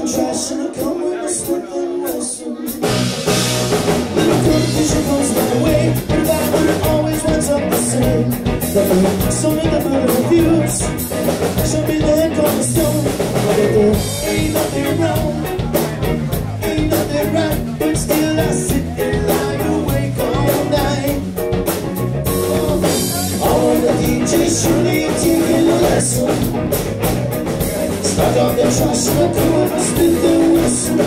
talking trash and I come with a Smith and Wesson. Little competition goes my way, but that one always winds up the same. The son of the murder reviews, show me the head cornerstone. But there ain't nothing wrong, ain't nothing right, but still I sit and lie awake all night. All the DJs surely taking a lesson. Start off the trash and I come with a Smith and Wesson.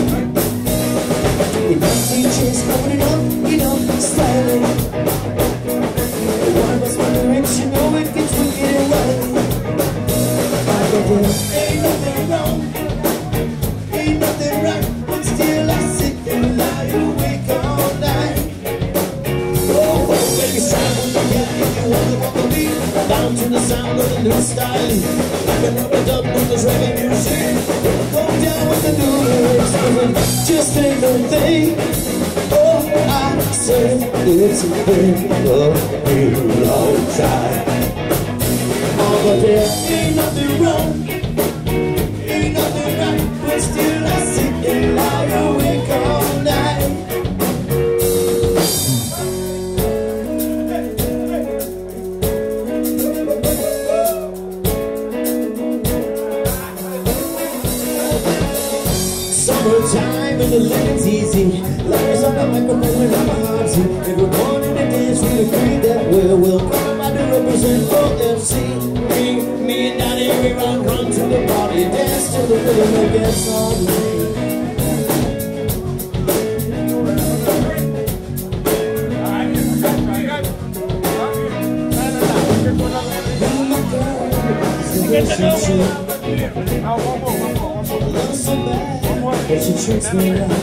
DJs coming up, you know, styling. One of us my lyrics, you know it gets wicked and wild. But there ain't nothing wrong, ain't nothing right, but still I sit and lie awake all night. Oh, baby, sound of the cat, if you wanna walk the beat, down to the sound of the new style. Rockin' up and up with this reggae music, go down with the new lyrics, 'cause it just ain't no thing. Oh, I said it's been a real long time. Oh, but there ain't nothing wrong, ain't nothing right, but still I sit and lie awake all night. Summertime and the living's easy. Life on the microphone and I'm a hobby. Everyone in the dance will agree that we'll come out to represent for MC. Me and Donnie, we run to the party, dance to the rhythm that gets on me. But she treats me right.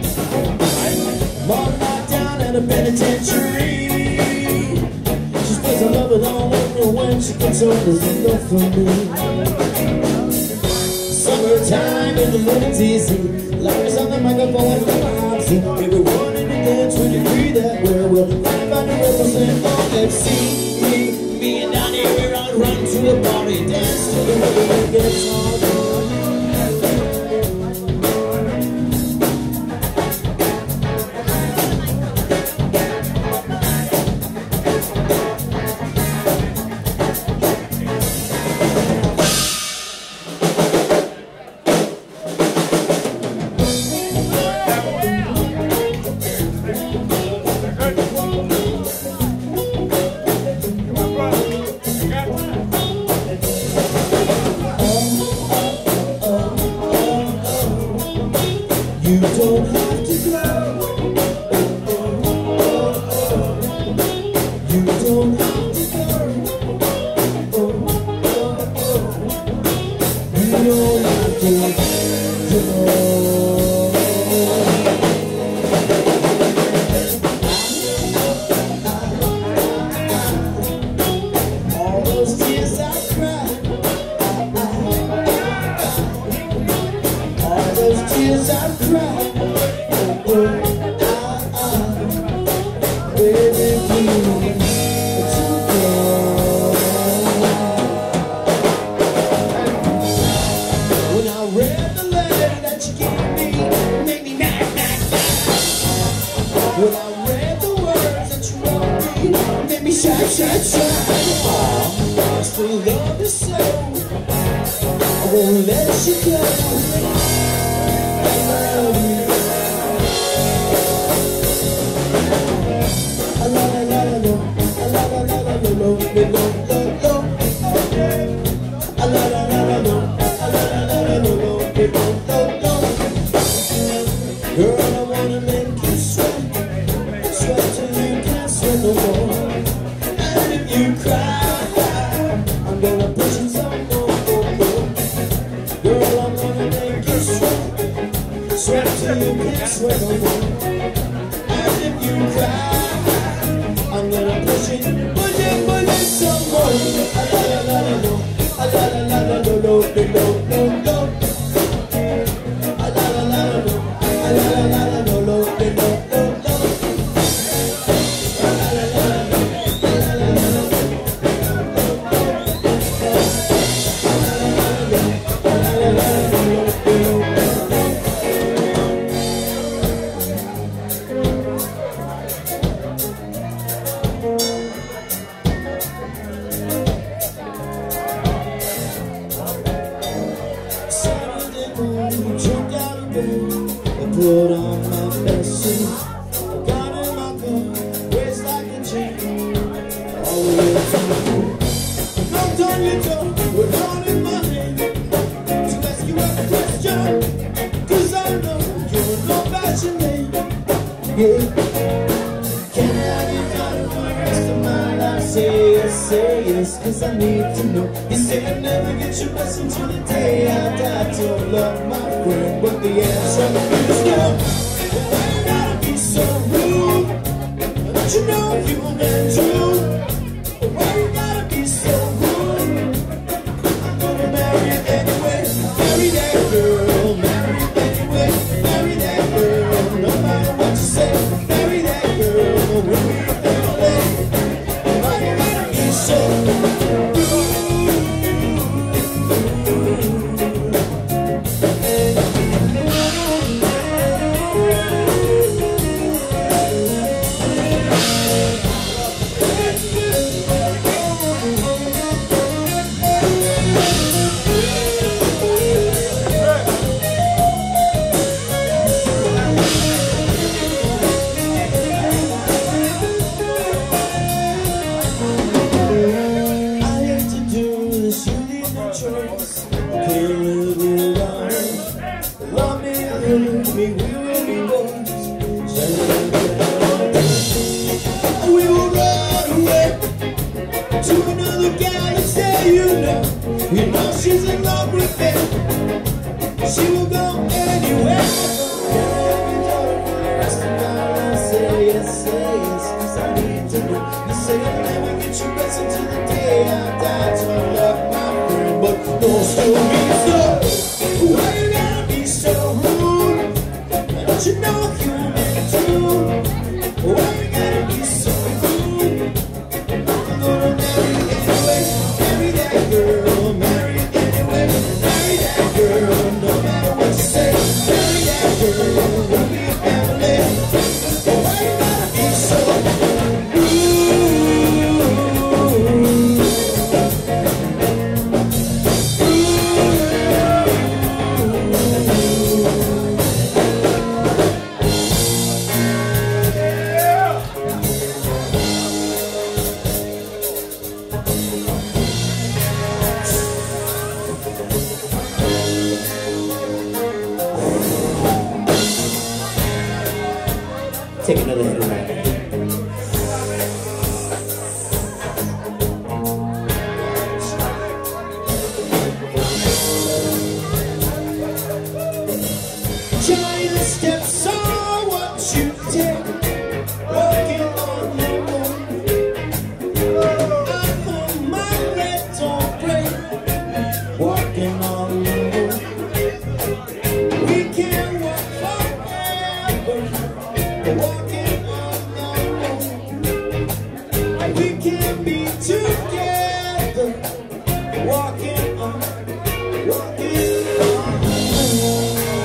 One night down at a penitentiary. She says I love it all over when she gets over the love for me. Summertime and the living's easy. Larry's on the microphone and I'm obsy. Everyone in the dance will agree that we'll find out to represent all FC. Me and Donnie, we run to the party, dance to the rhythm that gets on me. You don't have to go. You don't have to go. You don't have to go. All those tears I cried, all those tears I cried. Baby, please, it's when I read the letter that you gave me, it made me mad, mad, mad. When I read the words that you wrote me, it made me shine, shine, shine. I still love you so, I won't let you go. I love you. Girl, I wanna make you sweat, sweat till you can't sweat no more. And if you cry, I'm gonna push you some more. Girl, I'm gonna make you sweat, sweat till you can't sweat no more. And if you cry, I'm gonna push it some more. La la la la la, la la la la la la la la la. got in my gun, waist like a chain. All the way to the moon. Knocked on your door, with heart in my hand, to ask you a question, 'cause I know you're no fashion name. Yeah. Can I have your daughter for the rest of my life? Say yes, 'cause I need to know. You say I never get your blessing till the day I die. To love my friend, but the answer is no. Why you gotta be so rude? Don't you know you've been true? Why you gotta be so rude? I'm gonna marry you anyway. Marry that girl, marry you anyway. Marry that girl, no matter what you say. Marry that girl, we'll be a family. Why you gotta be so rude? Love me, leave me, we will be boys. We will run away to another galaxy, you know she's in love with me. She will go anywhere. Say yes, 'cause I need to know. You say I'll never get your best until the day I die. To love my friend, but don't still be so. Why you gotta be so rude? Don't you know human too? Why you gotta be so rude? I'm gonna marry you anyway. Marry that girl, marry you anyway. Marry that girl, no matter what you say. Marry that girl, we'll be a family. Why you gotta be so Take another hit of that. Giant steps are what you take, walking on the moon. I'm on my legs on break, walking on the moon. We can walk forever. Walking on the moon, we can be together. Walking on the moon.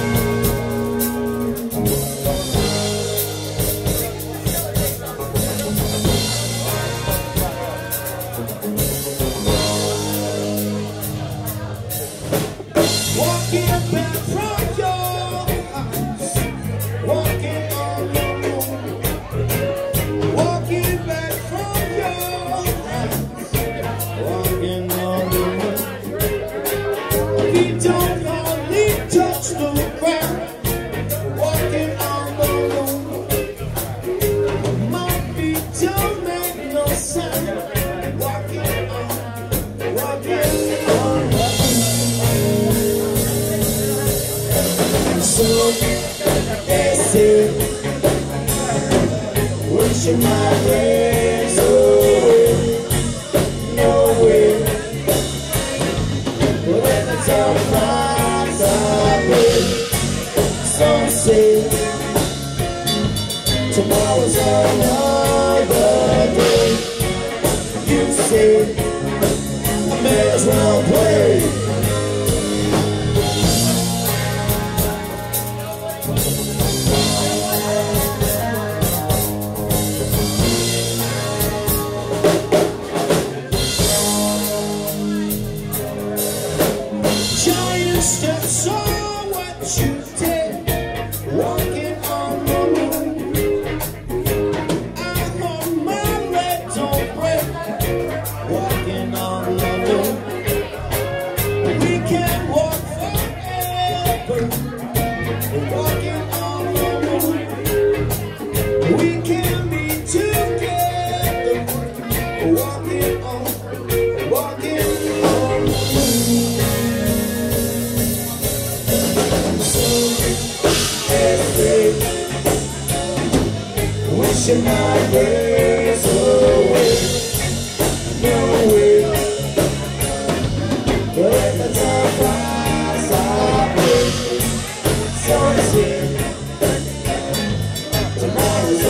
Walking back from your house, walking on the moon. Walking back from your house, walking on the moon. We don't hardly touch the ground, walking on the moon. My feet don't make no sound, walking on the moon. So they say, wishing my days away, no way. But every time flies away, some say tomorrow's another day. You say I may as well play. Giant steps are what you take, walking on the moon. wishing my days away. No way. But at the time flies away. So it's here. Tomorrow's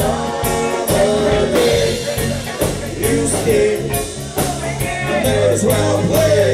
another day. You stay. May as well play.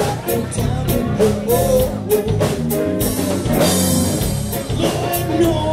No